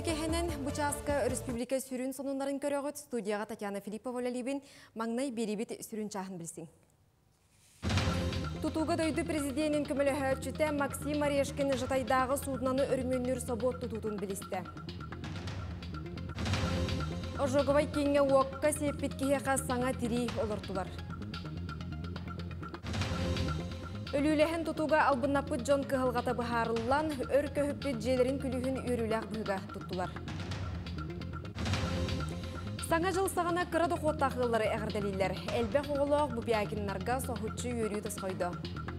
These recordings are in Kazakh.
кехенен Бучаска Республика сүрін сонунларын көрөгөт студияға Татьяна Филиппова либин маңнай берибит сүрін чахын білсің. Тутуга дойду президентин көмөлөһөчүтө Максим Орешкин жатайдағы суднаны өрмөннүр собот тутутун билисте. Ожоговай кеңе уокка сеппиткеге саңа тири олортулар. Өлүлэхэн тутуга албыннаппыт жон кыһылгата быһаарыллан өр көһүппит желерин күлүһүн үрүлээх быһыга туттулар. Саңа жыл сағана кыра доқуаттақылары әғірдәлейлер. Әлбә қоғылық бұбиякинларға соғытчы өрі тұсқойды.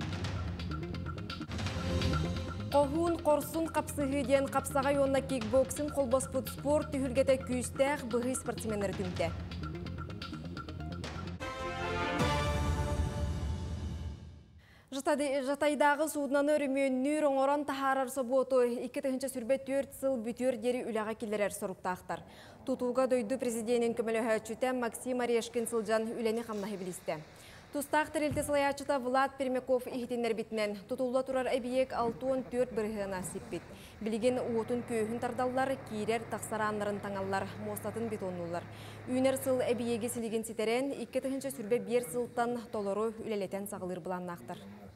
Қоғуын қорсын қапсығы ден қапсаға йонна кикбоксын қолбаспыт спорт түхілгеті күйістәқ бұғы спортсменер түмді. Жатайдағы суднаны өрімөннүр оңоран тахарар соботу 2-тігінші сүрбе 4 сыл бүтер дері үліға келерер соруқтақтар. Тутуға дойду президентин көмөлөһөчүтө Максим Орешкин сылжан үлени қамнахы білісті. Тустақ тірілті сылаячыта Влад Пермяков ихтенер битнен тутулла турар әбиек 6-4 бірғына сиппит. Білген уотун көйхін тардаллар, кейрер тақсаранларын таңаллар, мостатын бетоннулар. Үйнер сыл әбиеге сілеген ситерен 2-тігінші сүрбе 1 сылтан толору үлелетен сағылыр бұланнақтар.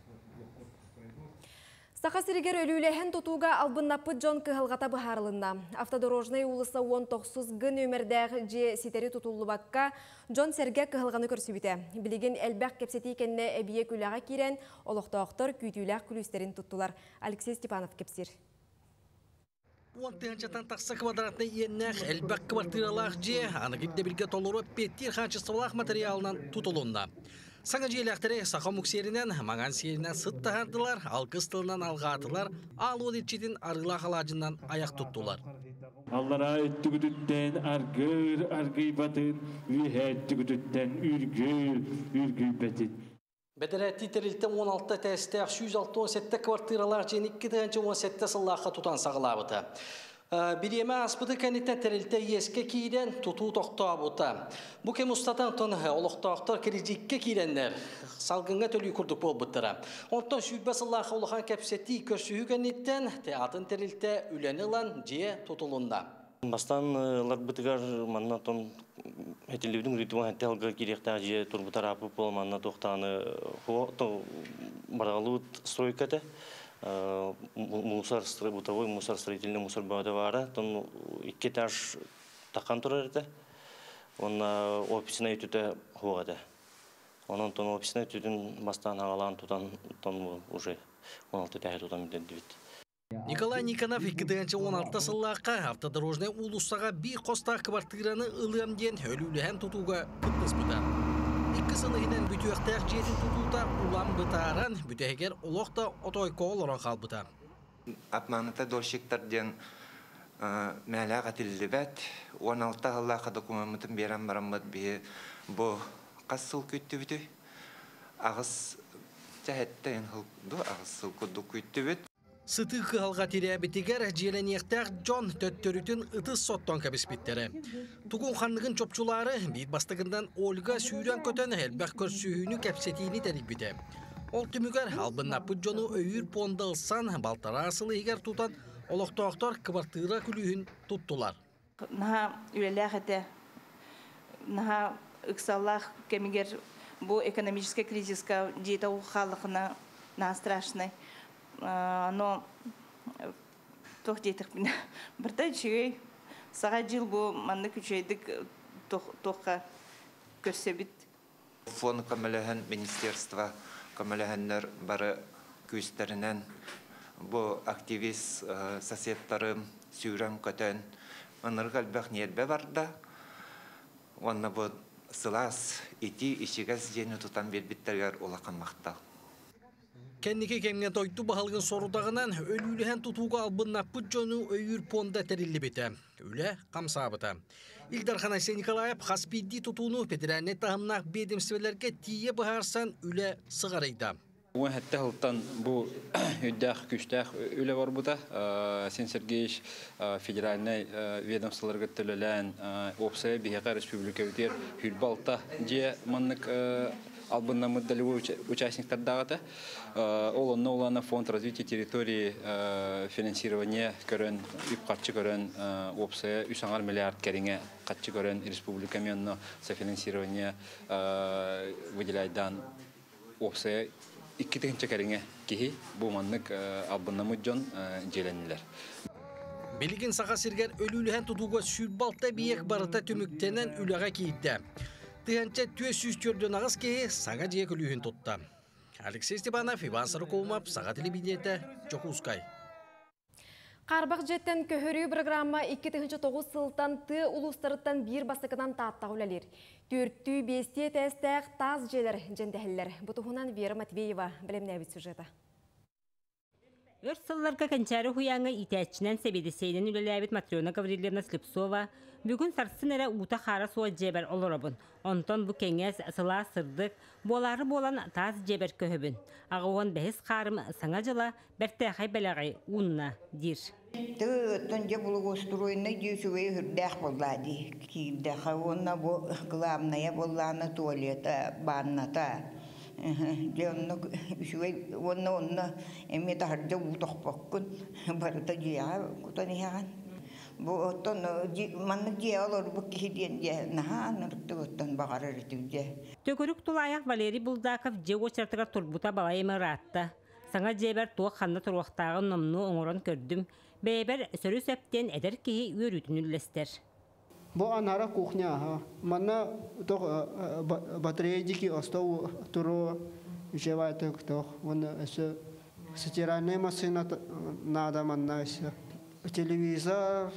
Сақасырегер өлілеген тутуға албыннаппы жон кығылғата бұхарылында. Автодорожный улысы 19 гын өмірдәғі же ситері тутулы баққа жон сәрге кығылғаны көрсібіті. Білеген әлбәқ кепсеті кәнне әбие күліға керен, олықтауқтар күйтіләқ күлістерін тұттылар. Алексей Степанов кепсір. Уантығанчатан тақсы квадратны еннәқ әлбәқ квартиралақ же, анығыдды білге толыру петтер қанчыстылақ материалынан тұтылында. Саңа желяқтары сақа мүксерінен, маған серінен сыттағандылар, алқыз тылынан алғатылар, ал одетчетін арғыла қалажынан аяқ тұттылар. Аллара өттігүдіттен аргый батын, өттігүдіттен үргүй бәтін. Бәдірәтті тәрілтен 16 тәстәқ 167 квартиралар жен 2-17 сыллаққа тұтан сағылабыты. Биреме аспыды кәнеттен тәрілті еске кейден тұту тоқты абыта. Бұ кем ұстатан тұн олықтақтар кережекке кейденлер салғынға төлі күрдік бол бұттыра. Онтан сүйбе сыллаққа олыған кәпсетті көрсүйі кәнеттен театын тәрілті үләні лан же тұтылында. Бастан лар бытыгар манна тон әтелеудің ритуал әтті алға керекті же тұрбытар апып бол манна тоқтаны барғалуыт стройкаты. Мусор бытовой, мусор строительный, мусор бавара, тон 2 этаж такан турар это. Он офисына өтүтө хугада. Онон тон офисына өтүтүн бастан агалан тутан тон уже 16 этаж тутан дебит. Николай Никонов 2016 сыллаққа автодорожный улуссаға бей қостақ квартираны ылыамден өліліген тұтуға күттіс бұда. 2 сылығынан бүтіөқтәқ жерін тұтута улам бұтаран бүтәгер олықта отойко олыра қалбыта. Апманыта дольшиктарден мәләғ атылды бәт. 16 ғыллаққа документін берен барамбад бе бұ қас сыл көтті бүті. Ағыз жәхетті ең ғылды ағыз сыл көтті көтті бүт. Сыты қығалға теребетігер желенектәқ жон төттөрүтін ұтыс соттан кәбіспеттері. Туғын қанығын чопчулары бейт бастығындан Ольга сүйрен көтен әлбәқ көрсүйіні кәпсетейіні тәріп біті. Ол түмігер албыннапы жону өйір пондалсан балтара асылы егер тұтан олықтауқтар квартира күлігін тұттылар. Наға үлеләқ әті, наға ұқсаллақ кәмігер бұл экономический кризисқа дейті ұққалықына наға страшный. Но тох дейтік бін. Бірді үшігей саға жыл бұл манны күчейдік тоққа көрсе біт. Фон көміліген министерства көмілігенлер бары көстерінен бұл активист соседтарым сүйрен көтен ұнырғы әлбәқ нербе барды. Онна бұл сылас ити ішігіз жені тұтан бербіттергер олақын мақтал. Кәннеке кәмген тойты бағалғын сорудағынан өліліген тұтуға албыннаппы жону өйір понда тәрілі беті. Өлі қамсабыта. Илдар Ханасен Николаев Хаспидди тұтуыны петерәне тағымнақ бедемсвелерге тие бұғарсан өлі сығарайда. Уэн хәтті ғылттан бұл өйдәқ күштәқ өлі бар бұта. Сен Сергеевич федеральный ведомстволарға төлілән опсая Бехеқа республика өтер хүрбалта же маннық албыннамы долевой участниктар дағыты. Олонна олана фонд развития территории финансирования көрін, үпқатчы көрін, опсая 3 миллиард кәріңе қатчы көрін республикамен софинансирование выделяйдан опсая 2 кәріңе кейі бұманлық албыннамы жон желенілер. Белигин саға сиргер өліліген тұтуға сүрбалта биек барыта түміктенен үліға кейді. Тыянча төс сүз көрден ағыз кейі саға жиек үліген тұтты. Алексей Степанов, Иван Сарыколмап, саға телевидениеті, Чохускай. Қарбақ жеттен көхөрі программа 2009 сылтан ты улустарыттан бір басықынан тааттағы үләлер. Төрттүй бесте тәстәқ таз желер жендәхілер. Бұтығынан Вера Матвеева білімнәбіт сюжеті. Өрт сылларға канчары хуяңы итәчінен себедесейнен үлеләбет Матриона Гаврилевна Слепцова бүгін сарсын әрі ута қара суа жебер олырабын. Онтон бұ кеңес сыла сырдық, болары болан таз жебер көһөбін. Ағуан бәхіс қарым саңа жыла бәртәқай бәләғай ұнна дир. Тұн же бұлығы ұстыруыны дүйсуе үрдәқ болады. Кейдіға онна бұл ғыламная боланы туалета, банната. Жонны үшуе онна эме тахарда утақ баққын барыта жия құтан яған. Бұл оттан манны жия олар бұл кейден жия наға нұртты оттан бағарыр түвде. Төгірік тұлаяқ Валерий Булдаков же очартыға тұрбута балайымы ратта. Саңа жебер туақ қанна тұруақтағы номну оңырын көрдім. Бәйбер сөрі сөптен әдір кейі өрітін үлістер. Бұл анара кухня. Манна батарея остау туру жевает кто. Он стиральная машина надо манна. Телевизор,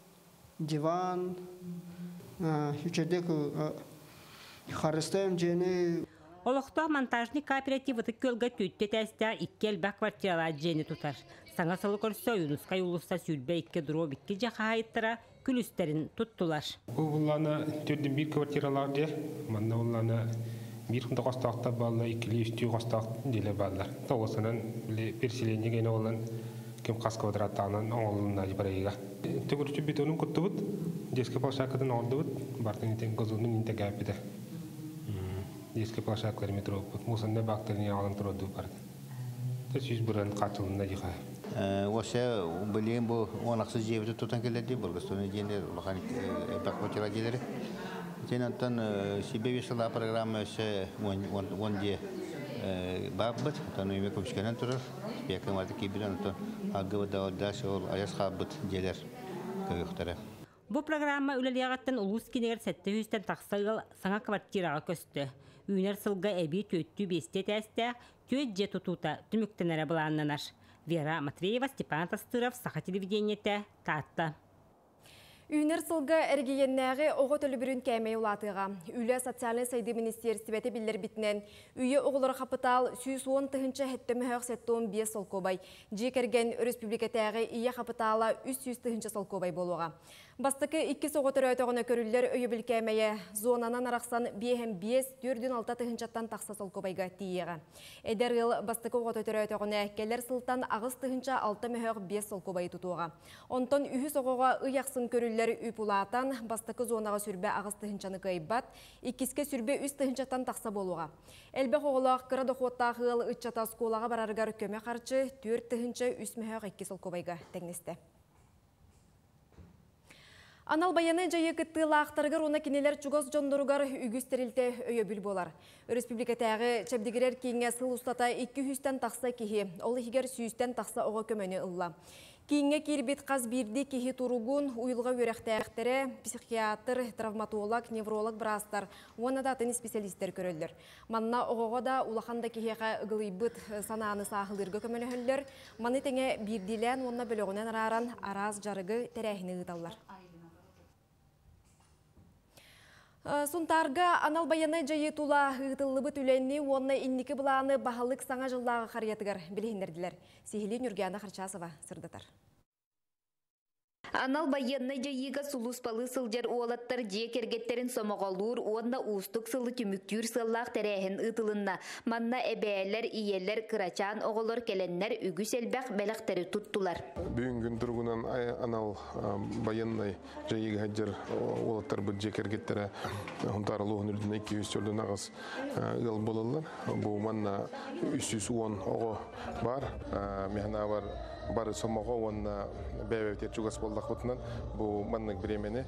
диван,ючедек харыстаем жени. Олықта монтажный кооперативы көлгі төтті тәсті иккел бәк квартиралар жені тұтар. Саңа салы көрсі Юнускай улыста сүлбе икке дұру бітке жақа айттыра күлістерін тұттылар. Оланы төрден бір квартиралар де, манна оланы бір құнда қостақта балла, иккелі үсті қостақ деле баллар. Тоғысынан перселенде гені олан кем қас квадраттағынан оңылына барайыға. Төгірші бетонын күтті бұд, деске площадкадан орды бұд, бартын итен көзуының инте гәпеді. Деске площадкалар метро бұд, мұсында бақтырын ағалын тұрады барды. Тәсіз бұрын қатылында жиға. Осы білген бұл онақсыз жебеті тұтан келеді, Бургастоны дейінде ұлған бәк квартира делері. Тенантан себебі сыла программа өсі онде бап бұд, тан үйме көпшкенен тұрыр. Спекім аты кейбірен ағығы дауылдашы ол аяс қабыд делер көйіқтері. Бұл программа үлелеғаттан ұлғыз кенегер сәтті үстен тақсайғыл саңа квартираға көсті. Үйнер сылға әбей төттті бесте тәсті төт же тұтута түміктенері бұланнанар. Вера Матвеева, Степан Тастыров, Саха телевидениеті, Татта. Үйнер сылғы әргейеннәғі оғы төлі бүрін кәмей ұлатыға. Үйлі социальный сайды министерстветі білдер бітінен. Үйі оғылыр қапытал 110-тығыншы әттімі әқ сәттуын 5 солкобай. Жекерген республикатағы ие қапытала 300-тығыншы солкобай болуға. Бастықы 2 соғытыр өтіғына көрілдер өйі біл кәмейі зонанан арақсан 5-4-6 тығыншаттан тақса солкобайға тиеға. Әдер ғыл бастықы оғытыр өтіғына келер сылтан ағыз тығынша 6-5 солкобай тұтуға. Онтон үйі соғыға ұяқсын көрілдер үпулатан бастықы зонаға сүрбе ағыз тығыншаны қайбат, иккіске сүрбе үз тығыншаттан тақса болуға. Әлбе қоғылақ қырады қоттағы ғыл ұтчата сколаға барарғар көме қарчы 4 тығынша үз мәхәқ 2 солкобайға тәңнесті. Анал баяны жайы кітті лақтарғыр оны кенелер чугас жондырғар үгістерілті өйі бүл болар. Республикатағы чәбдігерер кейінге сыл ұстата 200-тен тақса кейі, олы егер 100-тен тақса оға көмені ұлла. Кейінге кербет қаз бірді кейі тұрғын ұйылға өріқтәрі, психиатр, травматолог, невролог бірастар, оны да тәні специалистер көрілдір. Манна оғаға да улақанда кейіға ұғылайбыт сананы сағылырғы көмелі хөлдер, маны тәңе бірділен онына бөліғінен араран араз жарығы тәрәхіні ұдалар. Сунтарга анал баяны жайы тула ғытылыбы түләнні онына иннекі бұланы бағалық саңа жыллағы қариятығар білігіндерділер. Сихили Нүргияна Харчасова сырдатар. Анал военный жайыга сулуспалы сылжар уолаттар же кергеттерин сомоголуур уонна устук сылы түмүктүр сыллаах терехин ытылынна. Манна эбээлер, иелер, кырачан оголор келеннер үгүс элбэх белектери туттулар. Бүгүн тургунан анал военный жайыга хаджар уолаттар бу же кергеттере хунтарылуун үрдүнө 200 жолдон агыс ыл болалар. Бу манна 310 ого бар. Мехна бар сомого онна бэвэтер чугас болдак бутунан бу маннык бремени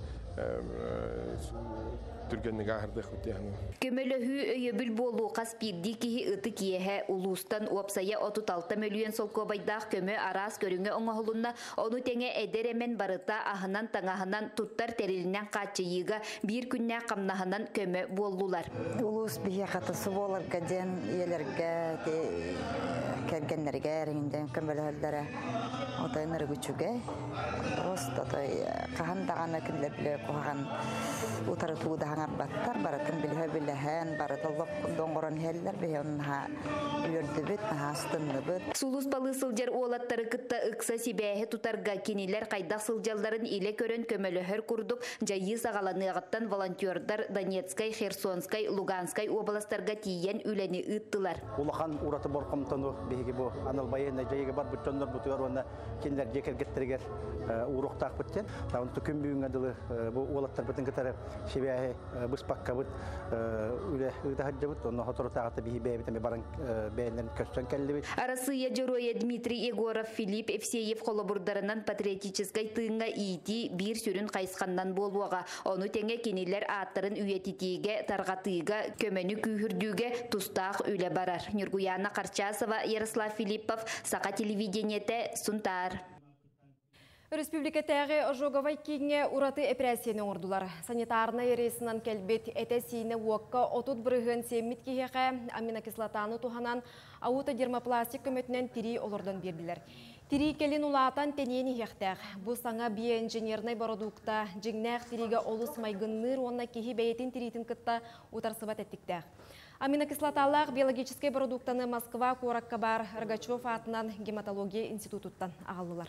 түргеннеге ахырдык бутяны. Көмөлөһү өйөбүл болуу каспирди кихи ыты киэһэ улустан уапсая 36 миллион солкобайдах көмө арас көрүңө оңоһулунна ону теңе эдеремен барыта ахынан таңаһынан туттар терилинен качыйыга бир күннэ камнаһынан көмө боллулар. Улус бие катысы болар гаден елерге кергеннерге эринден көмөлөлдөрө отойнор күчүгө просто той кахандагана килебле кохан утары тууда баттар баратын билһен баратылып доңгорон хеллер беонна үрдөбөт хастыныбыт сулус балы сылжар уолаттары кытта ыкса сибэһе тутарга кинилер кайдак сылжалларын иле көрөн көмөлөһөр курдук жайы сагаланыгаттан волонтердар Донецкай, Херсонскай, Луганскай областарга тиен үлени ыттылар. Улахан ураты боркомтону беги бу анал военный жайыга бар бүтөндөр бутугар онна кинилер жекергеттергер уруктак бүттен. Тавын күн бүгүнгө дылы бу уолаттар бүтүн кытары шибэһе быспаккабыт үле ыдахаджабыт онно хоторотагата биһи бэбитеме баран бээнен көстөн келлибит. Арасыя Жороя Дмитрий Егоров, Филипп Евсеев холобурдарынан патриотическай тыыңга ити бир сүрүн кайскандан болуага. Ону теңе кинилер аттарын үйетитиге, таргатыга, көмөнү күйүрдүүгө тустаах үле барар. Нургуяна Карчасова, Ярослав Филиппов, Сака телевидениете, Сунтар. Республика тәғі ожоговай кейінге ураты эпрессияны оңырдылар. Санитарна ересінен кәлбет әтәсейіні уаққа отут бірігін семмит кейеқі аминокислотаны туханан ауыта дермопластик көмөтінен тири олардан берділер. Тири келін улаатан тәнені хектәқ. Бұл саңа биоинженерный продукта жеңнәқ тириге олыс майгынныр онна кейі бәйетін тиритін кытта утарсыбат әттіктәқ. Аминокислоталар биологический продуктаны Москва Коракка бар Рогачев атынан гематология институттан ағалылар.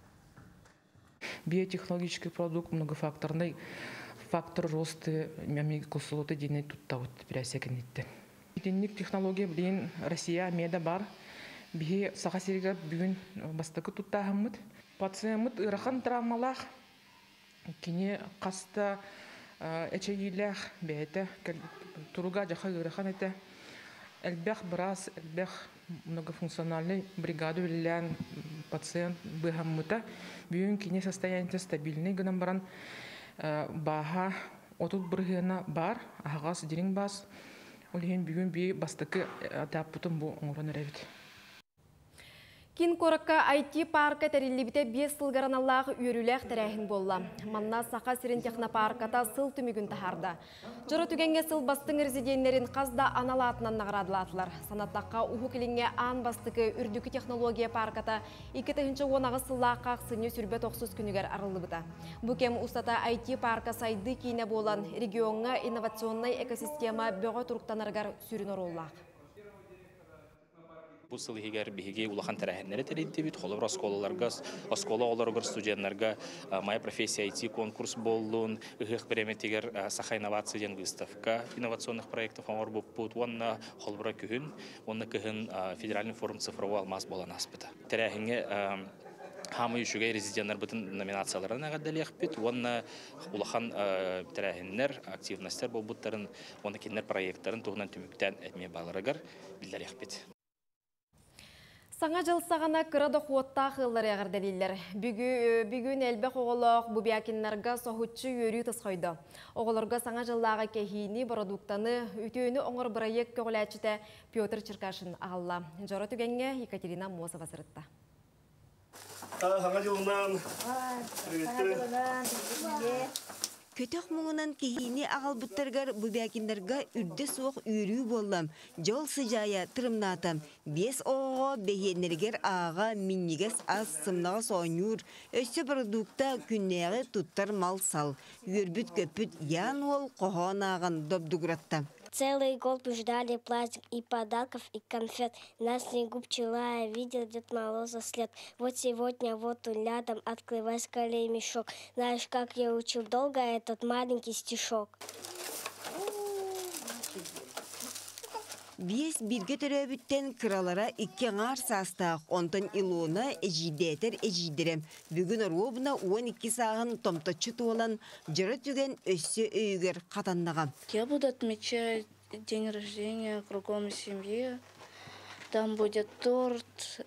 Биотехнологический продукт многофакторный фактор роста мямикусолоты дейіне туттауыт бірәсекінетті. Битенник технология білейін Россия меда бар. Бие саға сереге бүгін бастықы туттағымыд. Пациентмыд ұрақан травмалақ. Кене қаста әчегейләқ бәйті. Тұруға жақа ұрақан әті. Әлбәқ біраз, әлбәқ многофункциональный бригаду үлілән пациент бігаммыта. Бүгін кене состояниеті стабильный гынан баран баға отут біргіна бар, ағас дерің бас. Олеген бүгін бей бастықы атаппытын бұл оңырын әрәбет. Кин Коракка IT парка тәрелебіте 5 сылғараналағы үйіріләқ тәрәхін болла. Манна сақа сирен технопарката сыл түмігін тахарда. Жұры түгенге сыл бастың резиденлерін қазда аналатынан нағырадылатылар. Санаттаққа ұху келінге ан бастықы үрдікі технология парката 2-10 сыллаққа сыны сүрбет 90 күнігер арылы бұта. Бұкем ұстата IT парка сайды кейіне болан регионға инновационный экосистема бөғі тұрқтанарғар сүрін ороллақ. Бұл сылығығар бігі улахан тәрәхінлері тәрейді бейт, қолыр осколаларға, оскола оларығыр студентларға моя профессия IT конкурс болуын, ұғық переметегер саха инновацияден выставка инновационных проектов оңыр бұппұт, онына қолыбыра күхін, онына күхін федеральный форум цифровой алмаз болан аспыта. Тәрәхінге хамы үшіге резиденттер бұтын номинацияларына ғаддалияқ бет, онына улахан тәрәхінлер, активностер бұл бұттарын, онына кенлер проекттарын тұғынан түміктен әтме баларығыр білдалияқ бет. Саңа жыл сағана қырады қуатта қыллар яғыр дәлелер. Бүгін әлбәқ оғылық бұбиякинларға соғытшы өрі тұсқойды. Оғылырға саңа жыллағы кәхейіні продуктаны үтөйіні оңыр проект көғіләчіті Петр Черкашин ағылла. Жора түгенге Екатерина Мосова сырытта. Саңа жылынан. Көтөк мұңынан кейіне ағал бұттарғар бұбәкіндерға үрді соқ үйрі болам. Жол сыжая тұрымнатам. 5 оғы бейенергер аға миннигес аз сымнаға соңыр. Өсі продукта күннеғі тұттар мал сал. Үрбіт көпіт ян ол қоған ағын добдуғыратта. Целый год мы ждали праздник и подарков, и конфет. На снегу пчела, я видел Дед Мороза след. Вот сегодня вот он рядом, открывай скорее мешок. Знаешь, как я учил долго этот маленький стишок. Биес бирге төрөбүттен кыралара иккеңар састақ, онтан илуына эжидетер эжидерем. Бүгін робына 12 сағын томточу туолан жыры түген өссө өйгер қатаннағам. Я буду отмечать день рождения кругом семьи. Там будет торт,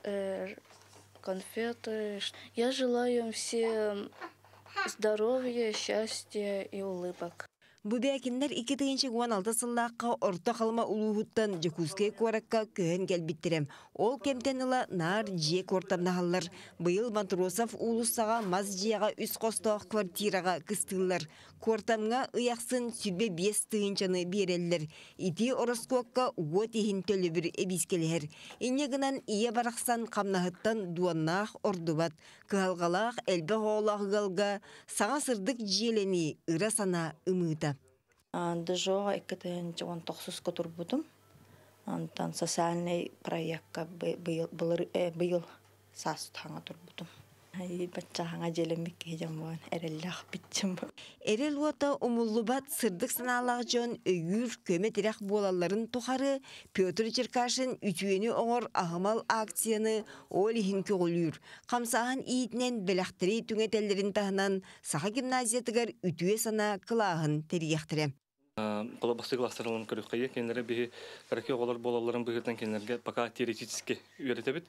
конфеты. Я желаю им всем здоровья, счастья и улыбок. Бубякиннер 2016 сыллаққа орта қалма улуғыттан Жекускай қоракка көхен келбіттерем. Ол кемтеніла нар жек ортамнағалар. Бұйыл Матросов улуссаға маз жияға үс қостақ квартираға кыстылар. Кортамға ұяқсын сүрбе 5 тыынчаны берелілер. Ити ороскоққа уот ехін төлі бір әбіскелер. Инегінан ие барақсан қамнағыттан дуаннақ ордубат. Кығалғалақ әлбі ғолағығалға саңа сырдық желені ұра сана ұмыта. Дежо экатен тохсус котурбутум. Антан социальный проектка был састу ханга турбутум. Ай бача ханга желемик хежамван эреллах бичим. Эрел уата умуллубат сырдык саналак жон өйүр көметирак болаларын тухары Петр Черкашин үтүөнү оңор агымал акцияны олихин көгөлүр. Камсахан иитнен белахтыри түңетеллерин тахынан саха гимназиятыгар үтүө сана кылагын терияхтыре. Колобасы класстарылын көрүккайы кенлері бейі караке оғалар болаларын бұғырдан кенлерге пока теоретически үйретебет.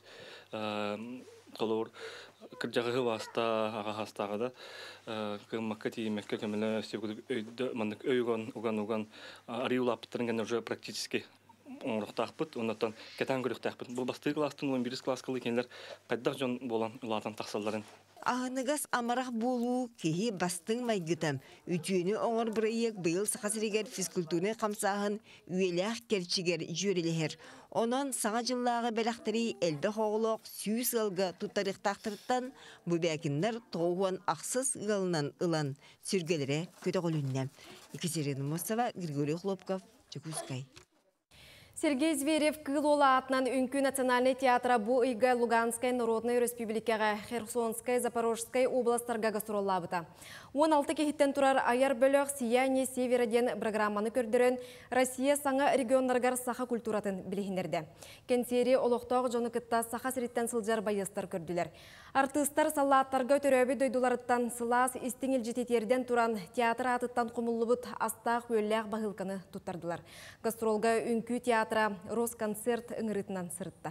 Колор кыржағы васта аға хастағыда кыммакка тиемекке көмілі өйді мандық өйгон уган ариулапыттарын кенлер уже практически оңырықтақпыт, оннаттан кетен көріктақпыт. Бұл басты класстың 11 класс кылы кенлер қайдақ жон болан ұлатын тақсалдарын. Ағынығас амарақ болу кейі бастың майгытам. Үтүйіні оңыр бұрайық бұйыл сақасырегер физкультурны қамсағын үйеләқ керчігер жөрелігер. Онан саңа жыллағы бәліқтірі әлді хоғылық сүйіс ғылға тұттарықтақтырыттан бұбәкіндер тоғуан ақсыз ғылынан ұлан сүргелері көті қолынна. Екатерина Мосова, Григорий Хлопков, Чекускай. Сергей Зверев кылола атынан Үнкі национальный театра бу ыйга Луганскай Народной Республикаға Херсонскай, Запорожскай областарға гастроллабыта. 16 кехіттен тұрар аяр бөліқ сияние севераден программаны көрдірін Россия саңа регионларғар саха культуратын білігіндерді. Кенсери олықтақ жоны кытта саха сіріттен сылжар байыстар көрділер. Артыстар салаттарға төрөбі дойдуларыттан сылас истеңіл жететерден туран театр атыттан құмылыбыт астақ өлләқ бағылқаны туттардылар. Гастролға Үнкі театра Росконцерт ыңырытынан сырытта.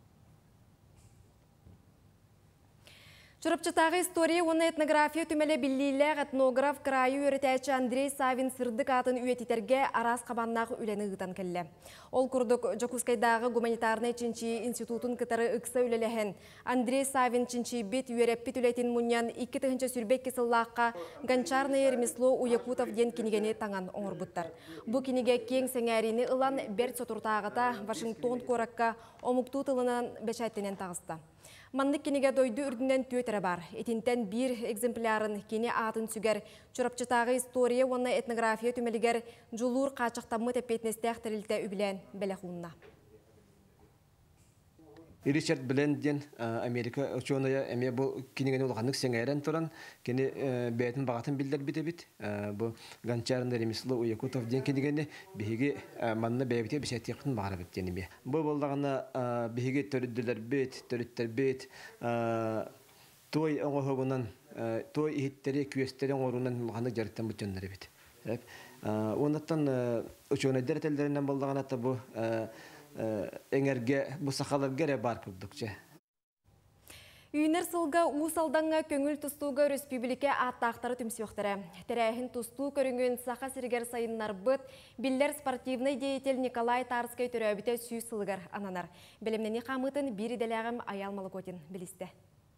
Чурапчатағы история оны этнография түмелі біллейлер этнограф крайы өрітәчі Андрей Савин сырдық атын үйететерге арас қабаннағы үлені ғытан кәлі. Ол күрдік Жокускайдағы гуманитарный чинчи институтын кытары ұқса үлеліхен. Андрей Савин чинчи бет үйереппет үлетін мұньян 2 тығынчы сүрбек кесіллаққа Гончарное ремесло Уякутов ден кенегені таңан оңыр бұттар. Бұ кенеге кең сәңәріні ұлан бәрт сотуртағыта Вашингтон коракка омукту тылынан бәшәттенен тағысты. Маннык кенеге дойду үрдінен төтірі бар. Етінтен бір экземплярын кене атын сүгер. Чурапчатағы история оны этнография түмелігер жулур қачықтамы тәпетнестәқ тірілті үбілен бәліғуынна. Ричард Бленден Америка ученая эме бу кинеген улганнык сеңерен туран кене бәйтин багатын билдер бит. Бу Гончарное ремесло Уякутов ден кинегени биги манна бәйбите бишәтиктен багара бит денеме. Бу болдагына биги төрүддүлөр бит, той оңогунан той иттери күестерин орунан баганы жарыттан бутчаннары бит. Оннан ученый дәртелдеринен болдагына та бу эңерге бу сахаларга бар күрдүкче. Үйінер сылға ұсалданға көңіл тұстуға республика аттақтары түмсіоқтары. Тәрәхін тұсту көріңген сақа сіргер сайыннар бұд, білдер спортивный деятель Николай Тарскай түрәбіте сүй сылғар ананар. Білімнені қамытын бір иделәғім аялмалы көтін білісті.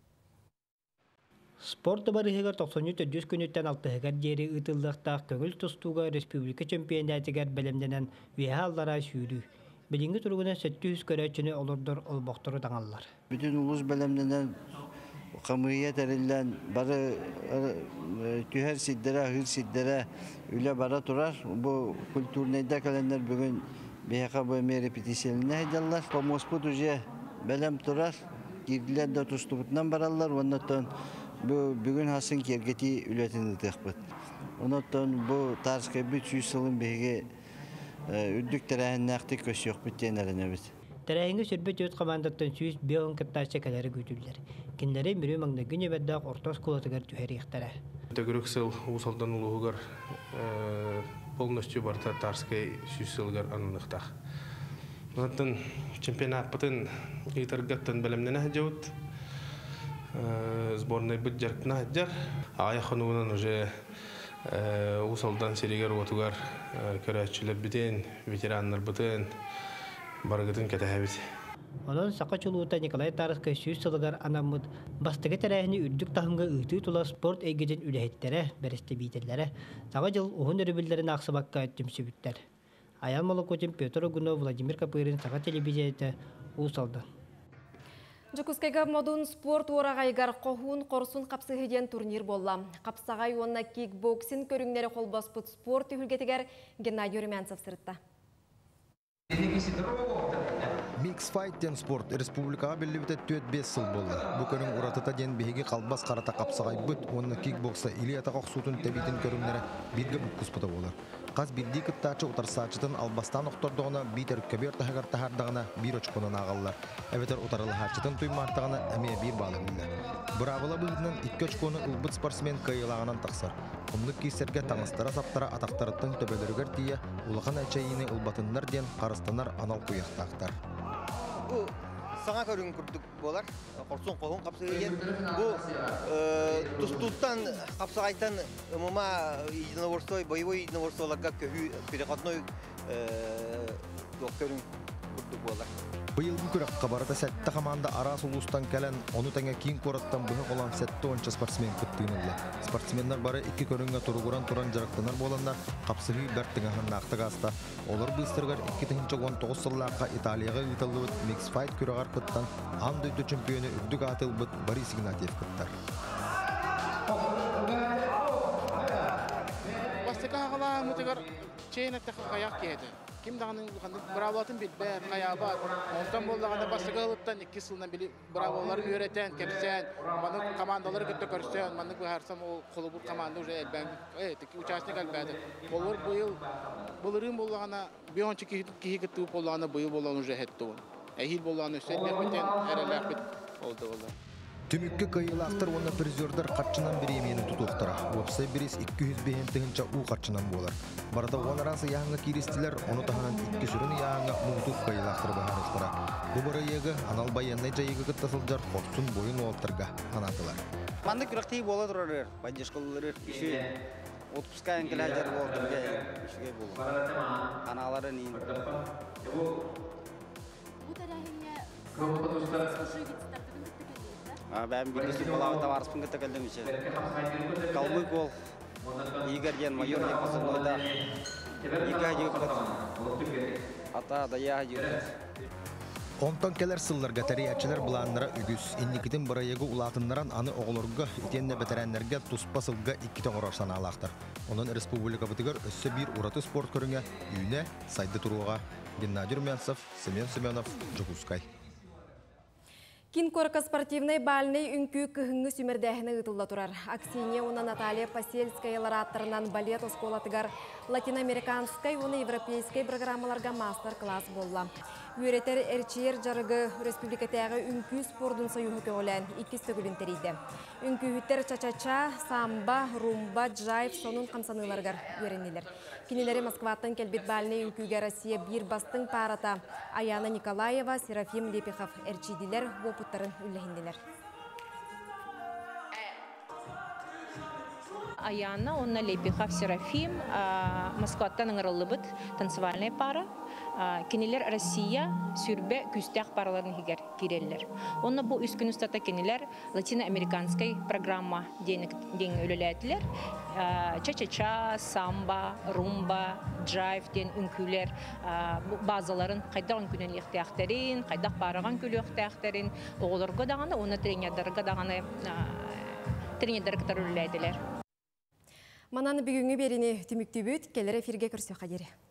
Спорты барыхығар 93 күнеттен 6-ғар жері ұтылдықтақ көңіл тұстуға республика чемпионатығар білімденен вейхаллара сүйрі. Билинги тургуна 700 көрөчүнү олордор олбоктуру таңаллар. Бүтүн улус белемденен Kamıya terilen barı tüher siddere, hır siddere üle bara turar. Bu kültürneyde kalanlar bugün BHK bölme repetisyonuna hedalar. Pomospu tüce belem turar. Girdiler de tustubutdan barallar. Ondan bugün hasın kergeti ületini tekbet. Ondan bu tarz gibi 300 yılın bege üddük terehen nakti köşü yok bitten erenemiz. Terehenge sürbet öt komandatan süys biyon kıttaşça kaları güdüller. Kinleri mürü mangda günü beddaq ortos kulatıgar tüheri ihtara. Төгөрөксел усалдан улугар полностью барта тарскай сүсөлгөр анныктак. Онтон чемпионаттын итергаттан белемнене жаут. Сборная бюджетна жар. Аяхынуунан уже усалдан серигер отугар көрөчүлөр битен, ветерандар битен баргытын кетебит. Onun saqa çuluğuta Nikolay Tarıskay süs sılıgar anamıd bastıgı terehini ürdük tahımga ıhtı tula sport eygecin ülehettere, bereste biyterlere, sağa jıl ohun örübüllerin aksabakka öttüm sübütter. Ayan Molokocin Pyotr Ogunov, Vladimir Kapırın saqa televiziyete usaldı. Жукускайга модун спорт орағайгар қоғын қорсын қапсығыден турнир болла. Қапсағай онна кикбоксин көріңнері қолбаспыт спорт үхілгетігер Геннадий Румянцев сырытта. Mix Fight den sport республикага белибите 4-5 сыл болду. Бу көрүң уратыта ден беги калбас карата капсагай бүт, онны кикбокса или атак сутун тебитин көрүңнөрө бирге букуспута болор. Каз бирди кыттачы утарсачытын албастан октордогуна битер көбөр тахагар тахардагына бир очконун агаллар. Эветер утарылы хачытын туймартагына эме бир балы билер. Бравала быгынан 2 очкону ылбыт спортсмен кайылагынан таксар. Умдук кисерге таңыстара саптара атактарыттын төбөлөргөр тие улахан ачайыны ылбатыннар ден карыстанар анал куяктактар. Bu sana körün kurduk bolar. Korsun qoğun kapsayıgen. Bu tustuttan kapsaytan umuma единоборство, боевое единоборстволарга көһү переходной körün kurduk bolar. Быйылгы күрәккә барыта сәтте команда Арас улустан кәлән, оны тәңә киң кораттан быһы olan сәтте онча спортсмен кыттыгынылы. Спортсменнар бары 2 көрөнгә тургуран туран жарыктанар боланнар, капсыгы бәртиңә ханнакты гаста. Олар быстыргар 2019 сыллакка Италияга ытылып Mix Fight күрәгәр кыттан андый чемпионы үрдүк атылып Борис Игнатьев кыттар. Бастыкагала мутыгар чейнек тахаяк кеде. Kim dağının bravolatın bitber, kayabat. Ondan bolağında basıgalıptan 2 yıldan beri bravoları öğreten, kersen, bana komandaları götür körsen, bana bu hersam o kolubu komanda уже elben, iki uçaşlık elbette. Olur bu yıl, bulurun bolağına bir önceki kihi gitti bolağına bu yıl bolağını уже hetto. Ehil bolağını üstlenmek biten, ereler bit oldu. Tümükке kayılaktır onu prizörler kaçınan bir yemeğini tutuqtara. Opsa biris 200 behentiğince u kaçınan bolar. Barada on arası yağınga kiristiler, onu tahanan 2 sürünü yağınga muğduk kayılaktır baharıqtara. Bu barayıgı anal bayanay jayıgı gıttasılcar korsun boyun oltırga anatılar. Mandık yürekteyi bola durarır, banjışkılları, işi otpuska enkilajar boldur, işe bolur. Analарын ин. Bu tarihine Ben birisi kolavata varspın gıta geldim için. Kalmık ol. İgergen mayor yapasın oyda. İga yıkıt. Ata daya yıkıt. Ondan keler sıllarga teriyatçılar bulanlara ügüs. İnnikitin barayıgı ulatınlaran anı oğulurga itenne veteranlarga tuspa sılga 2 toğurarsan alaqtır. Onun Respublika bıtıgar össe bir uratı sport körüne üyüne saydı turuğa. Геннадий Румянцев, Семен Семенов, Жукускай. Кинкорка спортивный бальный үнкі күхіңі сүмірдәхіні ұтылда тұрар. Аксине оны Наталья Пасельская аттырынан балет осколатыгар латиноамериканскай, оны европейскай программаларға мастер-класс болла. Үйретер әрчер жарығы республикатағы үнкі спордың союғы көлін 2 стөгілін терейді. Үнкі үттер ча-ча-ча, самба, румба, джайв сонун қамсаныларғар үйренелер. Кинелері Москваттың келбет бальный үнкіге Россия бір бастың парата Аяна Николаева, Серафим Лепихов әрчиділер опыттарын үлләхінделер. Аяна, онна Лепихав Серафим, Москваттан ыңырылыбыт танцевальная пара. Кенелер Россия сүрбе күстәк параларын хигер киреллер. Онна бу үс күн устата кенелер латиноамериканской программа ден өлеләтилер. Ча-ча-ча, самба, румба, джайв ден үнкүлер базаларын кайдаган күнен ихтияктерин, кайдак бараган күлү ихтияктерин оголорго даганы, оны тренердарга даганы тренердар катар өлеләтилер. Мананы бүгүнгү берини түмүктүбүт, келер эфирге көрсө кадери.